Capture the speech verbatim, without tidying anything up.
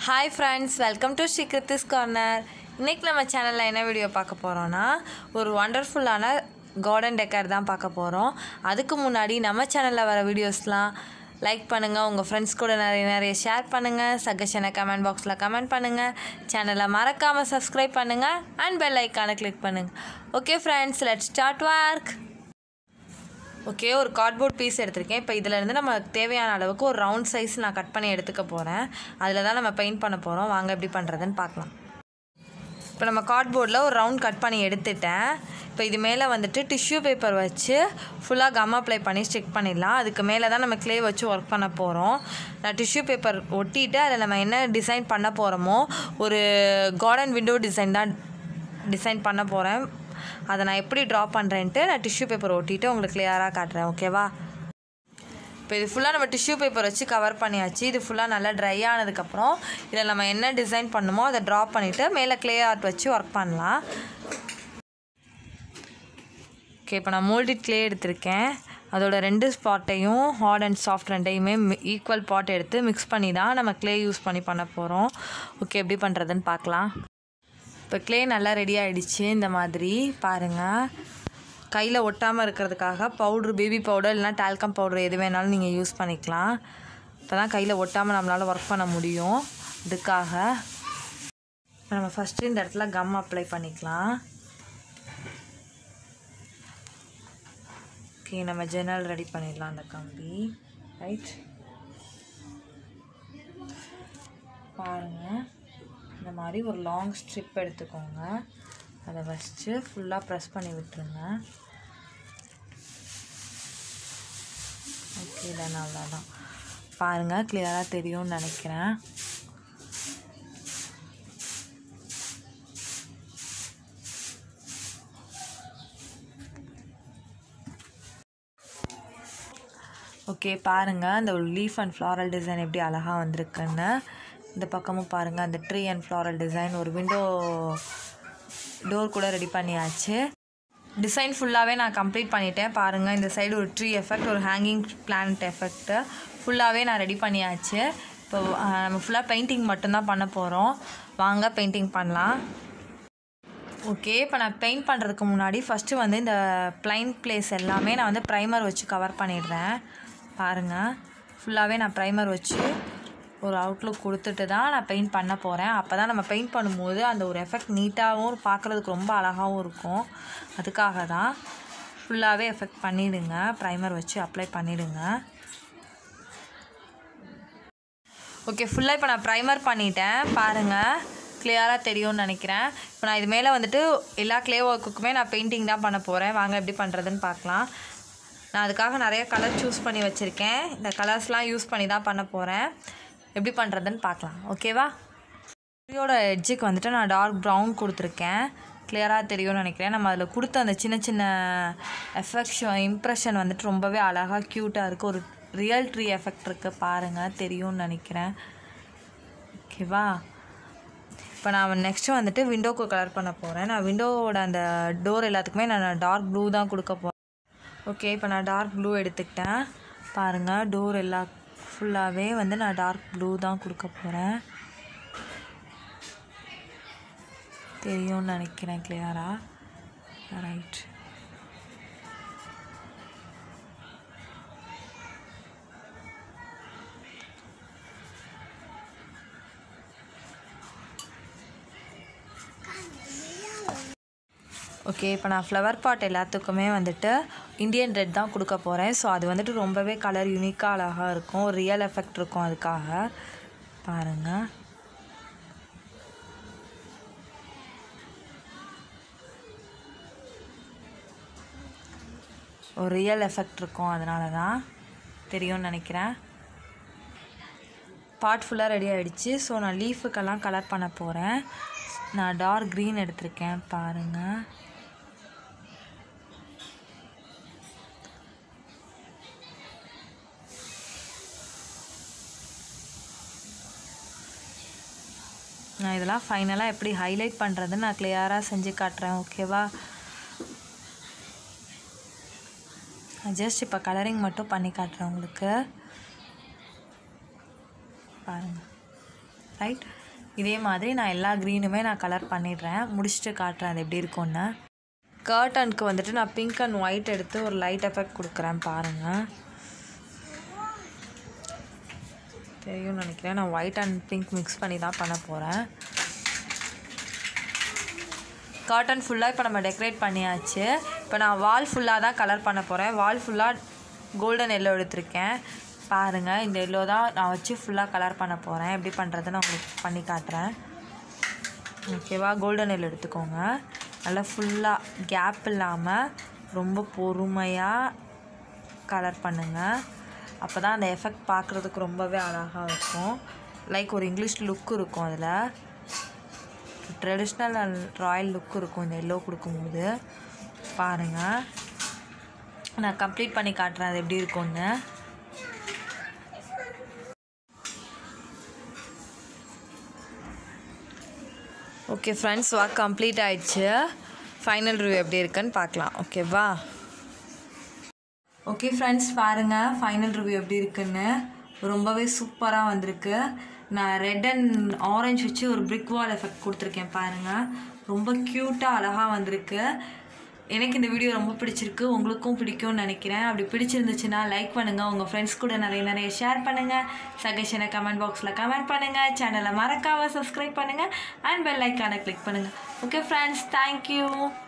Hi friends, welcome to Shikrithi's Corner. இன்னைக்கு நம்ம சேனல்ல என்ன வீடியோ பார்க்க போறோம்னா ஒரு வண்டர்ஃபுல்லான கார்டன் டெக்கர் தான் பார்க்க போறோம். அதுக்கு முன்னாடி நம்ம சேனல்ல வர வீடியோஸ்லாம் லைக் பண்ணுங்க, உங்க फ्रेंड्स கூட நிறைய நிறைய ஷேர் பண்ணுங்க, சஜஷனை கமெண்ட் பாக்ஸ்ல கமெண்ட் பண்ணுங்க, சேனலை மறக்காம Subscribe பண்ணுங்க and bell icon-ஐ click பண்ணுங்க. Okay friends, let's start work. Okay, ஒரு கார்ட்போர்ட் பீஸ் எடுத்திருக்கேன். இப்போ இதில் இருந்து நம்ம தேவையான அளவுக்கு ஒரு ரவுண்ட் சைஸ் நான் கட் பண்ணி எடுத்துக்க போகிறேன். அதில் தான் நம்ம பெயிண்ட் பண்ண போகிறோம். வாங்க எப்படி பண்ணுறதுன்னு பார்க்கலாம். இப்போ நம்ம கார்ட்போர்டில் ஒரு ரவுண்ட் கட் பண்ணி எடுத்துட்டேன். இப்போ இது மேலே வந்துட்டு டிஷ்யூ பேப்பர் வச்சு ஃபுல்லாக கம் அப்ளை பண்ணி ஸ்டிக் பண்ணிடலாம். அதுக்கு மேலே தான் நம்ம க்ளே வச்சு ஒர்க் பண்ண போகிறோம். நான் டிஷ்யூ பேப்பர் ஒட்டிட்டு அதில் நம்ம என்ன டிசைன் பண்ண போகிறோமோ ஒரு கார்டன் விண்டோ டிசைன் தான் டிசைன் பண்ண போகிறேன். அதை நான் எப்படி ட்ரா பண்ணுறேன்ட்டு நான் டிஷ்யூ பேப்பர் ஒட்டிட்டு உங்களுக்கு கிளியராக காட்டுறேன். ஓகேவா? இப்போ இது ஃபுல்லாக நம்ம டிஷ்யூ பேப்பர் வச்சு கவர் பண்ணியாச்சு. இது ஃபுல்லாக நல்லா ட்ரை ஆனதுக்கப்புறம் இதில் நம்ம என்ன டிசைன் பண்ணுமோ அதை ட்ரா பண்ணிவிட்டு மேலே க்ளே ஆர்ட் வச்சு ஒர்க் பண்ணலாம். ஓகே, இப்போ நான் மோல்டிட் க்ளே எடுத்திருக்கேன். அதோட ரெண்டு ஸ்பாட்டையும் ஹார்ட் அண்ட் சாஃப்ட் ரெண்டையுமே ஈக்குவல் பாட் எடுத்து மிக்ஸ் பண்ணி தான் நம்ம க்ளே யூஸ் பண்ணி பண்ண போகிறோம். ஓகே, எப்படி பண்ணுறதுன்னு பார்க்கலாம். இப்போ க்ளே நல்லா ரெடி ஆகிடுச்சு. இந்த மாதிரி பாருங்கள், கையில் ஒட்டாமல் இருக்கிறதுக்காக பவுட்ரு, பேபி பவுடர் இல்லைனா டால்கம் பவுடர் எது வேணாலும் நீங்கள் யூஸ் பண்ணிக்கலாம். இப்போ தான் கையில் ஒட்டாமல் நம்மளால் ஒர்க் பண்ண முடியும். இதுக்காக நம்ம ஃபஸ்ட்டு இந்த இடத்துல கம் அப்ளை பண்ணிக்கலாம். ஓகே, நம்ம ஜன்னல் ரெடி பண்ணிடலாம். அந்த கம்பி ரைட் பாருங்கள், இந்த மாதிரி ஒரு லாங் ஸ்ட்ரிப் எடுத்துக்கோங்க. அதை வச்சு ஃபுல்லாக ப்ரெஸ் பண்ணி விட்டுருங்க. ஓகே, தான் அவ்வளோதான். பாருங்கள், கிளியராக தெரியும்னு நினைக்கிறேன். ஓகே, பாருங்கள் அந்த ஒரு லீஃப் அண்ட் ஃப்ளாரல் டிசைன் எப்படி அழகாக வந்திருக்குன்னு. இந்த பக்கமும் பாருங்கள், அந்த ட்ரீ அண்ட் ஃப்ளாரல் டிசைன், ஒரு விண்டோ டோர் கூட ரெடி பண்ணியாச்சு. டிசைன் ஃபுல்லாகவே நான் கம்ப்ளீட் பண்ணிட்டேன். பாருங்கள், இந்த சைடு ஒரு ட்ரீ எஃபெக்ட், ஒரு ஹேங்கிங் பிளான்ட் எஃபெக்ட்டு ஃபுல்லாகவே நான் ரெடி பண்ணியாச்சு. இப்போ நம்ம ஃபுல்லாக பெயிண்டிங் மட்டும்தான் பண்ண போகிறோம். வாங்க பெயிண்டிங் பண்ணலாம். ஓகே, இப்போ நான் பெயிண்ட் பண்ணுறதுக்கு முன்னாடி ஃபஸ்ட்டு வந்து இந்த ப்ளைன் பிளேஸ் எல்லாமே நான் வந்து ப்ரைமர் வச்சு கவர் பண்ணிடுறேன். பாருங்கள், ஃபுல்லாகவே நான் ப்ரைமர் வச்சு ஒரு அவுட்லுக் கொடுத்துட்டு தான் நான் பெயிண்ட் பண்ண போகிறேன். அப்போ தான் நம்ம பெயிண்ட் பண்ணும்போது அந்த ஒரு எஃபெக்ட் நீட்டாகவும் பார்க்குறதுக்கு ரொம்ப அழகாகவும் இருக்கும். அதுக்காக தான் ஃபுல்லாகவே எஃபெக்ட் பண்ணிவிடுங்க, ப்ரைமர் வச்சு அப்ளை பண்ணிவிடுங்க. ஓகே, ஃபுல்லாக இப்போ நான் ப்ரைமர் பண்ணிட்டேன். பாருங்கள், கிளியராக தெரியும்னு நினைக்கிறேன். இப்போ நான் இது மேலே வந்துட்டு எல்லா க்ளே ஒர்க்குக்குமே நான் பெயிண்டிங் தான் பண்ண போகிறேன். வாங்க எப்படி பண்ணுறதுன்னு பார்க்கலாம். நான் அதுக்காக நிறைய கலர் சூஸ் பண்ணி வச்சுருக்கேன். இந்த கலர்ஸ்லாம் யூஸ் பண்ணி தான் பண்ண போகிறேன். எப்படி பண்ணுறதுன்னு பார்க்கலாம். ஓகேவா? ட்ரீயோட எட்ஜுக்கு வந்துட்டு நான் டார்க் ப்ரௌன் கொடுத்துருக்கேன். கிளியராக தெரியும்னு நினைக்கிறேன். நம்ம அதில் கொடுத்த அந்த சின்ன சின்ன எஃபெக்ஷன் இம்ப்ரெஷன் வந்துட்டு ரொம்பவே அழகாக க்யூட்டாக இருக்குது. ஒரு ரியல் ட்ரீ எஃபெக்ட் இருக்குது. பாருங்கள், தெரியும்னு நினைக்கிறேன். ஓகேவா? இப்போ நான் நெக்ஸ்ட்டு வந்துட்டு விண்டோக்கு கலர் பண்ண போகிறேன். நான் விண்டோவோட அந்த டோர் எல்லாத்துக்குமே நான் டார்க் ப்ளூ தான் கொடுக்க போகிறேன். ஓகே, இப்போ நான் டார்க் ப்ளூ எடுத்துக்கிட்டேன். பாருங்கள், டோர் எல்லா ஃபுல்லாகவே வந்து நான் டார்க் ப்ளூ தான் கொடுக்க போகிறேன். தெரியும்னு நினைக்கிறேன் கிளியராக. Right, okay. இப்போ நான் ஃப்ளவர் பாட் எல்லாத்துக்குமே வந்துட்டு இந்தியன் ரெட் தான் கொடுக்க போகிறேன். ஸோ அது வந்துட்டு ரொம்பவே கலர் யூனிக்காக அழகாக இருக்கும், ஒரு ரியல் எஃபெக்ட் இருக்கும். அதுக்காக பாருங்கள், ஒரு ரியல் எஃபெக்ட் இருக்கும். அதனால தான் தெரியும்னு நினைக்கிறேன். பாட் ஃபுல்லாக ரெடி ஆகிடுச்சு. ஸோ நான் லீஃபுக்கெல்லாம் கலர் பண்ண போகிறேன். நான் டார்க் க்ரீன் எடுத்திருக்கேன். பாருங்கள், நான் இதெல்லாம் ஃபைனலாக எப்படி ஹைலைட் பண்ணுறதுன்னு நான் கிளியராக செஞ்சு காட்டுறேன். ஓகேவா? நான் ஜஸ்ட் இப்போ கலரிங் மட்டும் பண்ணி காட்டுறேன் உங்களுக்கு. பாருங்கள், ரைட். இதே மாதிரி நான் எல்லா க்ரீனுமே நான் கலர் பண்ணிடுறேன். முடிச்சுட்டு காட்டுறேன் அது எப்படி இருக்கும்னு. கர்டனுக்கு வந்துட்டு நான் பிங்க் அண்ட் ஒயிட் எடுத்து ஒரு லைட் எஃபெக்ட் கொடுக்குறேன் பாருங்கள். தெரியும்னு நினைக்கிறேன். நான் ஒயிட் அண்ட் பிங்க் மிக்ஸ் பண்ணி தான் பண்ண போகிறேன். கர்டன் ஃபுல்லாக இப்போ நம்ம டெக்கரேட் பண்ணியாச்சு. இப்போ நான் வால் ஃபுல்லாக தான் கலர் பண்ண போகிறேன். வால் ஃபுல்லாக கோல்டன் எல்லோ எடுத்திருக்கேன் பாருங்கள். இந்த எல்லோ தான் நான் வச்சு ஃபுல்லாக கலர் பண்ண போகிறேன். எப்படி பண்ணுறதுன்னு உங்களுக்கு பண்ணி காட்டுறேன். ஓகேவா, கோல்டன் எல்லோ எடுத்துக்கோங்க. நல்லா ஃபுல்லாக கேப் இல்லாமல் ரொம்ப பொறுமையாக கலர் பண்ணுங்கள். அப்போ தான் அந்த எஃபெக்ட் பார்க்குறதுக்கு ரொம்பவே அழகாக இருக்கும். லைக் ஒரு இங்கிலீஷ் லுக் இருக்கும், அதில் ட்ரெடிஷ்னல் அண்ட் ராயல் லுக் இருக்கும் இந்த எல்லோ கொடுக்கும்போது. பாருங்கள், நான் கம்ப்ளீட் பண்ணி காட்டுறேன் அது எப்படி இருக்கும்னு. ஓகே ஃப்ரெண்ட்ஸ், ஒர்க் கம்ப்ளீட் ஆயிடுச்சு. ஃபைனல் ரிவ்யூ எப்படி இருக்குன்னு பார்க்கலாம். ஓகேவா? ஓகே ஃப்ரெண்ட்ஸ், பாருங்கள் ஃபைனல் ரிவ்யூ எப்படி இருக்குன்னு. ரொம்பவே சூப்பராக வந்திருக்கு. நான் ரெட் அண்ட் ஆரஞ்சு வச்சு ஒரு பிரிக் வால் எஃபெக்ட் கொடுத்துருக்கேன் பாருங்கள். ரொம்ப க்யூட்டாக அழகாக வந்திருக்கு. எனக்கு இந்த வீடியோ ரொம்ப பிடிச்சிருக்கு. உங்களுக்கும் பிடிக்கும்னு நினைக்கிறேன். அப்படி பிடிச்சிருந்துச்சுன்னா லைக் பண்ணுங்கள். உங்கள் ஃப்ரெண்ட்ஸ் கூட நிறைய நிறைய ஷேர் பண்ணுங்கள். சஜஷனை கமெண்ட் பாக்ஸில் கமெண்ட் பண்ணுங்கள். சேனலை மறக்காமல் சப்ஸ்கிரைப் பண்ணுங்கள் அண்ட் பெல் ஐக்கானை கிளிக் பண்ணுங்கள். Okay friends, thank you.